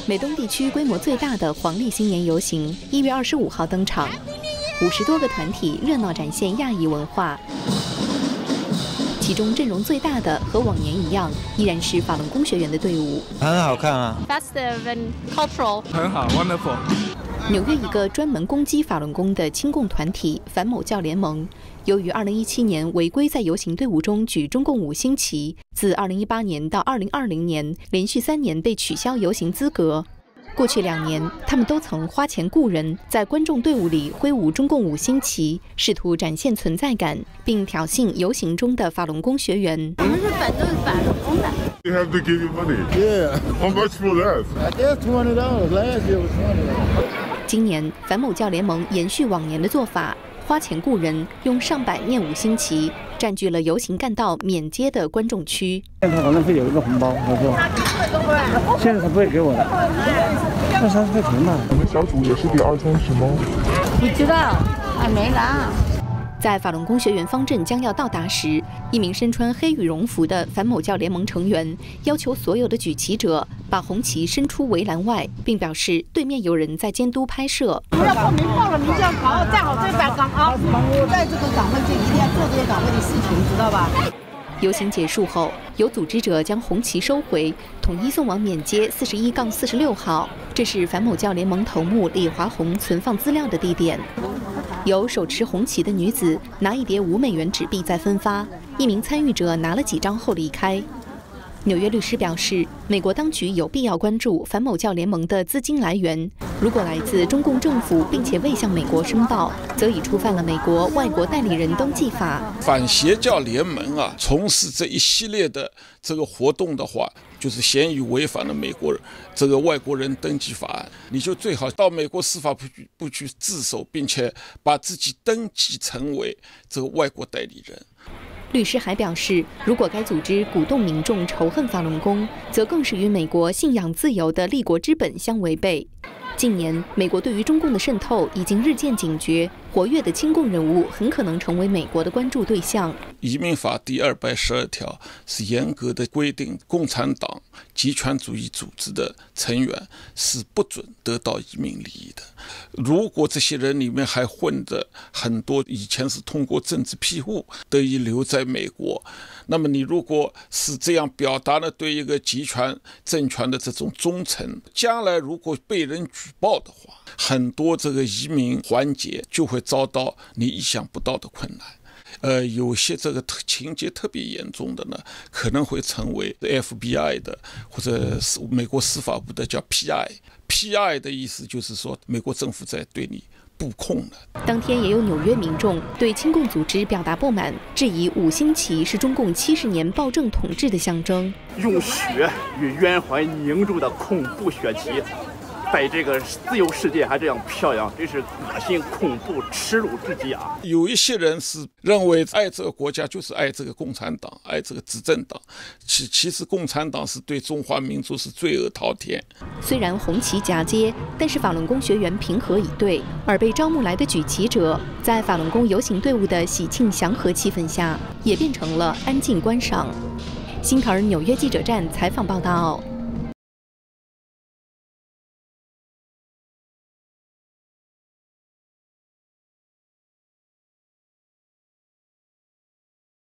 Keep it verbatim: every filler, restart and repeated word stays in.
美东地区规模最大的黄历新年游行一月二十五号登场，五十多个团体热闹展现亚裔文化。其中阵容最大的和往年一样，依然是法轮功学员的队伍。 很好看啊 ，festive and cultural， 很好 ，wonderful。 纽约一个专门攻击法轮功的亲共团体反某教联盟，由于二零一七年违规在游行队伍中举中共五星旗，自二零一八年到二零二零年连续三年被取消游行资格。过去两年，他们都曾花钱雇人，在观众队伍里挥舞中共五星旗，试图展现存在感，并挑衅游行中的法轮功学员。 我们是反对法轮功的。 They have to give you money. Yeah. How much for that? I guess two hundred dollars. Last year was two hundred dollars. 今年反某教联盟延续往年的做法，花钱雇人，用上百面五星旗占据了游行干道免接的观众区。 现在他可能会有一个红包，他说，现在他不会给我的，二三十块钱吧。 我们小组也是第二天是吗？ 不知道，还没拿。 在法轮功学员方阵将要到达时，一名身穿黑羽绒服的反某教联盟成员要求所有的举旗者把红旗伸出围栏外，并表示对面有人在监督拍摄。 不要报名，报了名就要好站好这班岗啊！在这个岗位就一定要做这个岗位的事情，知道吧？ 游行结束后，有组织者将红旗收回，统一送往免接四十一杠四十六号，这是反某教联盟头目李华宏存放资料的地点。有手持红旗的女子拿一叠五美元纸币在分发，一名参与者拿了几张后离开。纽约律师表示，美国当局有必要关注反某教联盟的资金来源，如果来自中共政府，并且未向美国申报，则已触犯了美国外国代理人登记法。 反邪教联盟啊，从事这一系列的这个活动的话，就是嫌疑违反了美国这个外国人登记法案，你就最好到美国司法部部去自首，并且把自己登记成为这个外国代理人。 律师还表示，如果该组织鼓动民众仇恨法轮功，则更是与美国信仰自由的立国之本相违背。近年，美国对于中共的渗透已经日渐警觉，活跃的亲共人物很可能成为美国的关注对象。 移民法第二百十二条是严格的规定，共产党极权主义组织的成员是不准得到移民利益的。如果这些人里面还混着很多以前是通过政治庇护得以留在美国，那么你如果是这样表达了对一个集权政权的这种忠诚，将来如果被人举报的话，很多这个移民环节就会遭到你意想不到的困难。呃，有些这个情节特别严重的呢，可能会成为 F B I 的或者是美国司法部的叫 P I。P I 的意思就是说，美国政府在对你布控了。 当天也有纽约民众对亲共组织表达不满，质疑五星旗是中共七十年暴政统治的象征， 用血与冤魂凝铸的恐怖血旗，在这个自由世界还这样漂亮，真是恶心、恐怖、耻辱至极啊！ 有一些人是认为爱这个国家就是爱这个共产党，爱这个执政党。其其实共产党是对中华民族是罪恶滔天。 虽然红旗夹街，但是法轮功学员平和以对，而被招募来的举旗者，在法轮功游行队伍的喜庆祥和气氛下，也变成了安静观赏。新唐人纽约记者站采访报道。